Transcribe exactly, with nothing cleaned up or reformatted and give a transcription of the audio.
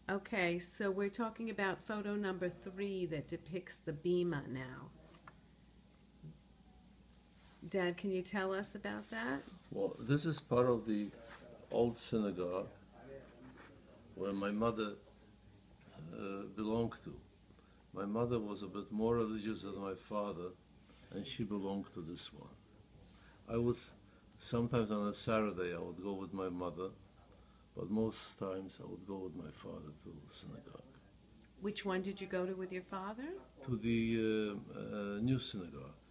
Okay, so we're talking about photo number three that depicts the bima now. Dad, can you tell us about that? Well, this is part of the Old Synagogue where my mother uh, belonged to. My mother was a bit more religious than my father, and she belonged to this one. I would, sometimes on a Saturday, I would go with my mother, but most times I would go with my father to synagogue. Which one did you go to with your father? To the uh, uh, new synagogue.